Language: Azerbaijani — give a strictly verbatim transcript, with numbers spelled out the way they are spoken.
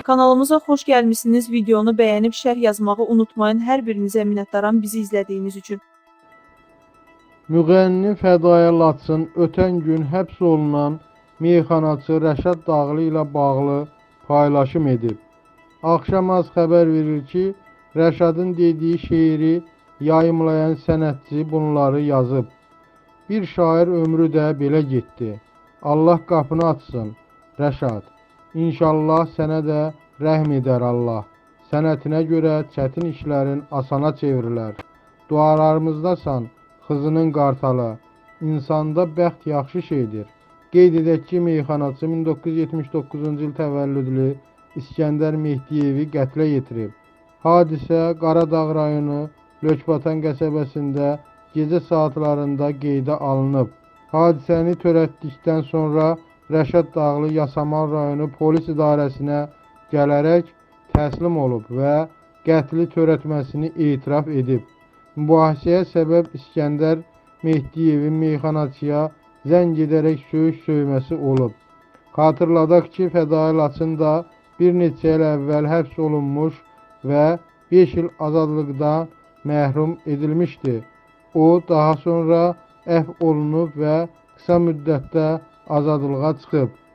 Kanalımıza xoş gəlmişsiniz. Videonu bəyənib şərh yazmağı unutmayın. Hər birinizə minnətdaram bizi izlədiyiniz üçün. Müğənni Fədaiyə Laçın ötən gün həbs olunan meyxanaçı Rəşad Dağlı ilə bağlı paylaşım edib. Axşamaz xəbər verir ki, Rəşadın dediyi şeiri yayımlayan sənətçi bunları yazıb. Bir şair ömrü də belə getdi. Allah qapını açsın, Rəşad. İnşallah sənə də rəhm edər Allah. Sənətinə görə çətin işlərin asana çevrilər. Dualarımızdasan, xızının qartalı. İnsanda bəxt yaxşı şeydir. Qeyd edək ki, meyxanaçı min doqquz yüz yetmiş doqquzuncu il təvəllüdlü İskəndər Mehdiyevi qətlə yetirib. Hadisə Qaradağ rayonu Lökbatan qəsəbəsində gecə saatlarında qeydə alınıb. Hadisəni törətdikdən sonra Rəşad Dağlı Yasamal rayonu polis idarəsinə gələrək təslim olub və qətli törətməsini etiraf edib. Mübahisəyə səbəb İskəndər Mehdiyevin meyxanaçıya zəng edərək söyüş söyməsi olub. Xatırladaq ki, Fədaiyə Laçın da bir neçə il əvvəl həbs olunmuş və beş il azadlıqdan məhrum edilmişdi. O, daha sonra əfv olunub və qısa müddətdə azadlığa çıxıb.